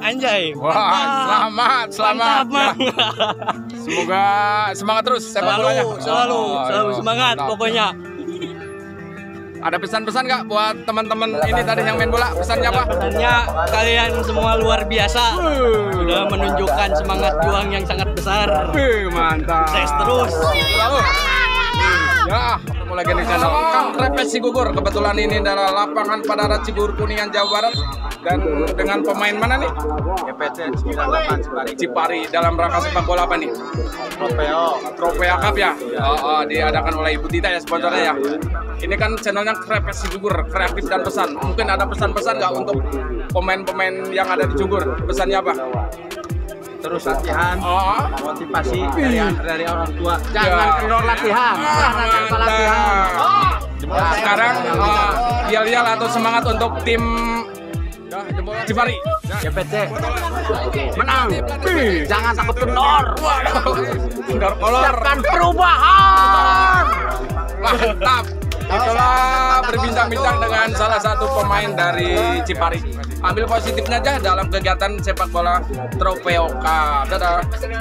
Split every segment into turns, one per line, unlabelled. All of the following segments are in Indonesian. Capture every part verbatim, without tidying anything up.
Anjay.
Wah, selamat, selamat.
Mantap,
Ya. Semoga semangat terus sepak bolanya.
Selalu, selalu,
Oh,
selalu
iya.
semangat
Mantap.
pokoknya.
Ada pesan-pesan nggak buat teman-teman ini tadi yang main bola? Pesannya apa?
Pesannya kalian semua luar biasa. Sudah menunjukkan semangat juang yang sangat besar.
Wih, mantap.
Sukses terus.
Selalu. Ya, ketemu lagi di channel Kang Krepes Cigugur. Kebetulan ini adalah lapangan Padara Cigugur Kuningan, Jawa Barat. Dan dengan pemain mana nih?
G P C sembilan delapan Cipari.
Cipari. Dalam rangka sepak bola apa nih?
Tropeo.
Tropea Cup ya? Oh, oh, diadakan oleh Ibu Tita ya sponsornya ya? Ini kan channelnya Krepes Cigugur, kreatif dan pesan. Mungkin ada pesan-pesan nggak untuk pemain-pemain yang ada di Cigugur? Pesannya apa?
Terus latihan,
Oh,
motivasi dari, dari orang tua.
Jangan
kendor latihan. Jangan lupa latihan.
Nah, sekarang uh, yel-yel atau semangat untuk tim Cipari.
G P C menang. Jangan takut kendor.
Kendor kolor.
Siapkan perubahan.
Mantap. Itulah berbincang-bincang dengan salah satu pemain dari Cipari. Ambil positifnya aja dalam kegiatan sepak bola Tropeo Cup. Dadah.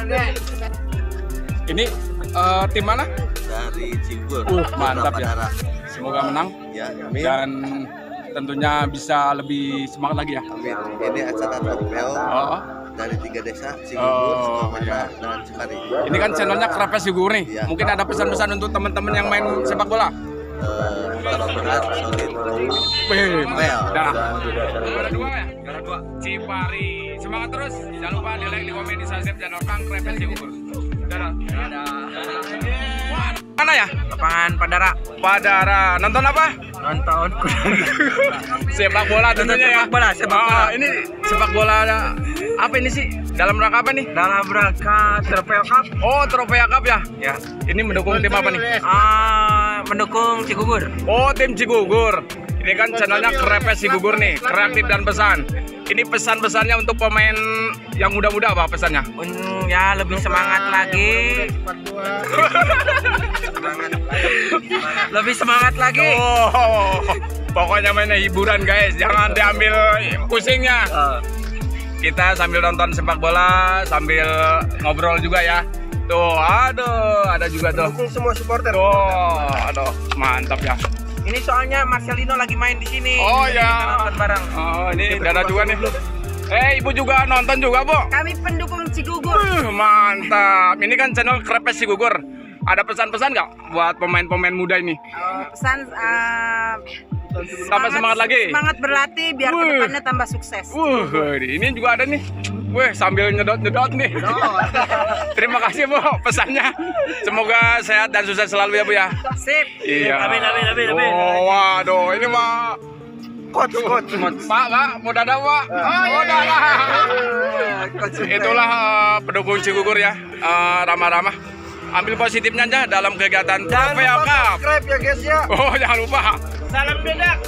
Ini uh, tim mana?
Dari Cigugur.
Uh, mantap ya. Semoga menang
Ya,
dan tentunya bisa lebih semangat lagi ya.
amin. Ini acara Tropeo
Oh,
dari tiga desa
Oh, iya.
dan Cipari.
ini kan channelnya Krepes Cigugur nih.
Iya.
Mungkin ada pesan-pesan untuk teman-teman yang main sepak bola.
Kalau berat, solid.
Wih,
Well.
dah. Juara dua ya? Juara dua. Cipari. Semangat terus. Jangan lupa di like, di komen, di subscribe channel Kang Krepes Cigugur. Dadah. Mana ya?
Lapangan Padara.
Padara. Nonton apa?
Nonton
Sepak bola tentunya ya.
Sepak bola, sepak bola.
Ah, ini sepak bola apa ini sih? Dalam rangka apa nih?
dalam rangka Tropeo Cup.
Oh, Tropea Cup ya?
Ya.
Ini mendukung tim apa nih?
Ah, mendukung Cigugur.
Oh, tim Cigugur. Ini kan channelnya Krepes Cigugur nih, kreatif dan pesan. Ini pesan-pesannya untuk pemain yang muda-muda apa pesannya?
Hmm, ya lebih semangat lagi. Lebih semangat lagi.
Oh, pokoknya mainnya hiburan guys, jangan diambil pusingnya. Kita sambil nonton sepak bola, sambil ngobrol juga ya. Tuh, aduh, ada juga tuh.
Semua supporter.
Tuh, aduh, mantap ya.
Ini soalnya Marcelino lagi main di sini.
Oh
Jadi
ya.
kita nonton bareng.
Oh, ini Dada juga nih. Eh, ibu juga nonton juga, Bu?
Kami pendukung Cigugur.
Uh, mantap. Ini kan channel Krepes Cigugur. Ada pesan-pesan nggak buat pemain-pemain muda ini?
Uh, pesan uh,
Tambah semangat lagi.
Semangat berlatih biar
Wuh.
kedepannya tambah sukses.
Uh, ini juga ada nih. Wih, sambil nyedot-nyedot nih. Terima kasih, Bu, pesannya. Semoga sehat dan sukses selalu ya, Bu ya.
Sip.
Iya.
Amin, amin, amin, amin.
Oh, waduh, ini mah
Coach, coach,
Pak, Pak, mau dadah, Pak. Oh, dadah. Itulah uh, pendukung Cigugur ya, uh, ramah-ramah. Ambil positifnya aja dalam kegiatan Tropeo Cup.
subscribe ya guys ya.
Oh, jangan lupa.
Salam bedak.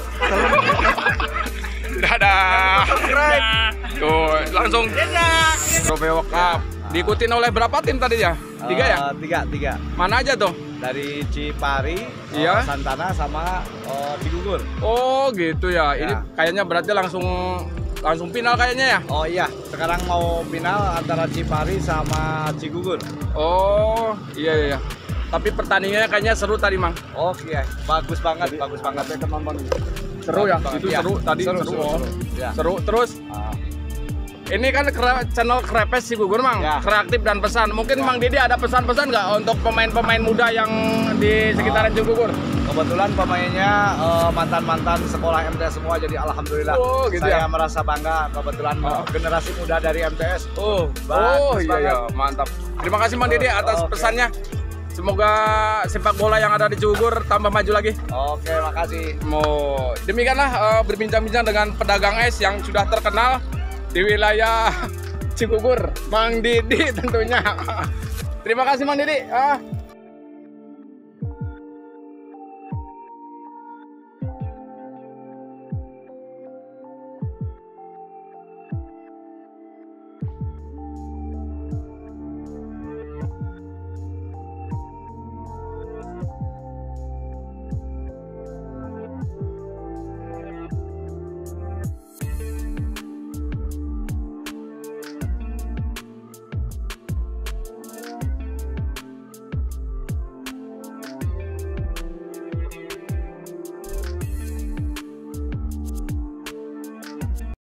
Dadah.
Subscribe.
Tuh, langsung Tropeo Cup. Diikutin oleh berapa tim tadi ya? Tiga ya?
Eh, tiga, tiga.
Mana aja tuh?
Dari Cipari,
Iya.
eh, Santana sama eh, Cigugur.
Oh, gitu ya. Ini
Ya.
kayaknya berarti langsung langsung final kayaknya ya.
Oh iya, sekarang mau final antara Cipari sama Cigugur.
Oh, iya iya. iya. Tapi pertandingannya kayaknya seru tadi, Mang.
Oke, bagus banget, bagus banget.
Seru ya?
Bagus banget.
Itu
Iya,
seru tadi.
Seru,
Seru.
seru,
Oh.
seru. Ya.
Seru. Terus
Ah,
ini kan kre- channel Krepes Cigugur, Mang.
Ya.
Kreatif dan pesan. Mungkin Mang Didi ada pesan-pesan nggak untuk pemain-pemain muda yang di sekitaran Cigugur?
kebetulan pemainnya eh, mantan-mantan sekolah M T S semua, jadi alhamdulillah
Oh, gitu
saya
ya?
merasa bangga kebetulan
Oh.
generasi muda dari M T S.
Oh,
Bagus
oh iya, iya,
banget.
mantap. Terima kasih Mang Didi atas
Oke.
pesannya. Semoga sepak bola yang ada di Cigugur tambah maju lagi.
Oke, makasih.
Mau demikianlah eh, berbincang-bincang dengan pedagang es yang sudah terkenal di wilayah Cigugur, Mang Didi tentunya. Terima kasih Mang Didi. Ah.